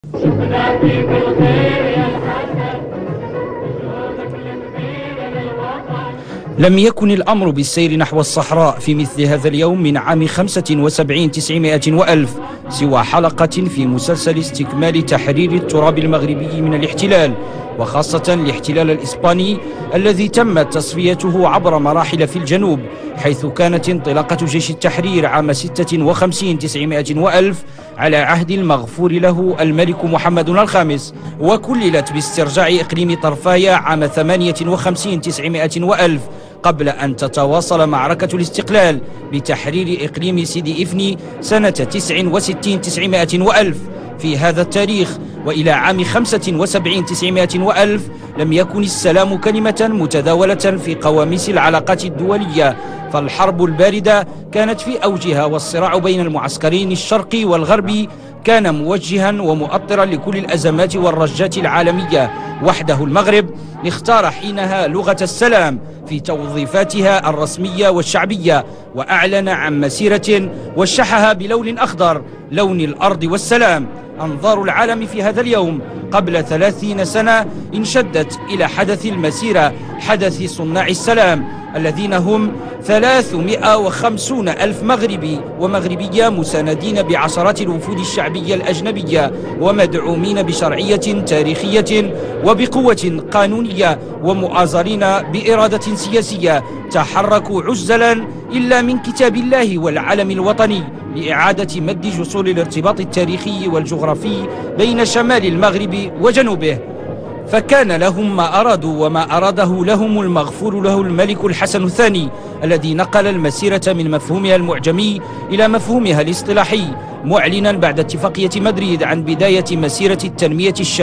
شفنا فيك الخير يا الحسن، وجودك الكبير للوطن. لم يكن الأمر بالسير نحو الصحراء في مثل هذا اليوم من عام 75 900 وألف سوى حلقة في مسلسل استكمال تحرير التراب المغربي من الاحتلال، وخاصة الاحتلال الإسباني الذي تمت تصفيته عبر مراحل في الجنوب، حيث كانت انطلاقة جيش التحرير عام 56 900 وألف على عهد المغفور له الملك محمد الخامس، وكللت باسترجاع إقليم طرفايا عام 58 900 وألف، قبل أن تتواصل معركة الاستقلال بتحرير إقليم سيدي إفني سنة 69 900 وألف. في هذا التاريخ وإلى عام 75 900 وألف لم يكن السلام كلمة متداولة في قواميس العلاقات الدولية، فالحرب الباردة كانت في أوجها، والصراع بين المعسكرين الشرقي والغربي كان موجها ومؤطرا لكل الأزمات والرجات العالمية. وحده المغرب اختار حينها لغة السلام في توظيفاتها الرسمية والشعبية، وأعلن عن مسيرة وشحها بلون أخضر، لون الأرض والسلام. أنظار العالم في هذا اليوم قبل 30 سنة انشدت إلى حدث المسيرة، حدث صناع السلام، الذين هم 350 ألف مغربي ومغربية مساندين بعشرات الوفود الشعبية الأجنبية، ومدعومين بشرعية تاريخية وبقوة قانونية، ومؤازرين بإرادة سياسية، تحركوا عزلا إلا من كتاب الله والعلم الوطني لإعادة مد جسور الارتباط التاريخي والجغرافي بين شمال المغرب وجنوبه. فكان لهم ما أرادوا، وما أراده لهم المغفور له الملك الحسن الثاني، الذي نقل المسيرة من مفهومها المعجمي إلى مفهومها الاصطلاحي، معلنا بعد اتفاقية مدريد عن بداية مسيرة التنمية الشاملة